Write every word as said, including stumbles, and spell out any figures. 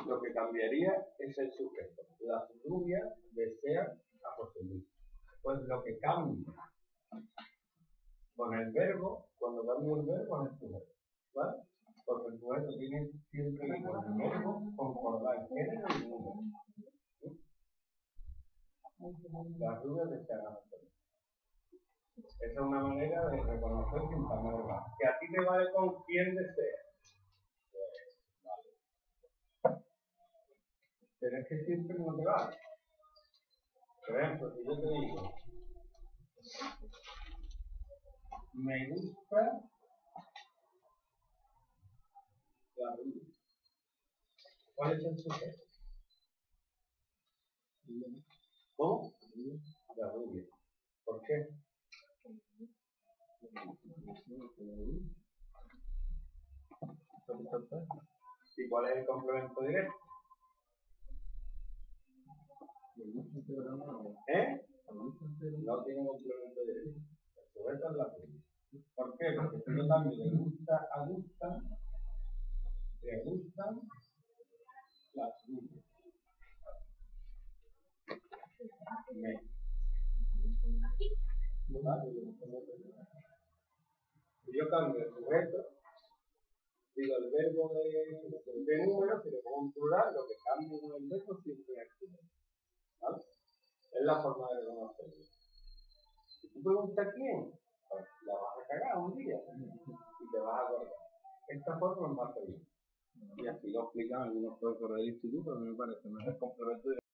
lo que cambiaría es el sujeto. Las rubias desean a José Luis. Pues lo que cambia con el verbo, cuando cambia el verbo es el sujeto, ¿vale? Porque el sujeto tiene siempre que con el verbo concordar el género y el número. Las rubias desean a José Luis. Esa es una manera de reconocer sin palabras más. Que a ti te vale con quien deseas. Pero es que siempre no te vale. Por ejemplo, si yo te digo, me gusta la rubia. ¿Cuál es el sujeto? ¿Cómo? La rubia. ¿Por qué? ¿Y cuál es el complemento directo? ¿Eh? No tiene complemento directo. El sujeto es la rubia. ¿Por qué? Porque si yo también le gusta a gustan, le gustan las rubias. Me. Si yo cambio el sujeto, digo el verbo de, de número, si le pongo un plural, lo que cambia con el verbo siempre es el sujeto. ¿Vale? Es la forma de reconocerlo. Si tú preguntas quién, pues la vas a cagar un día y te vas a acordar. Esta forma es más feliz. Y así lo explican algunos profesores del instituto, a mí me parece, no es el complemento de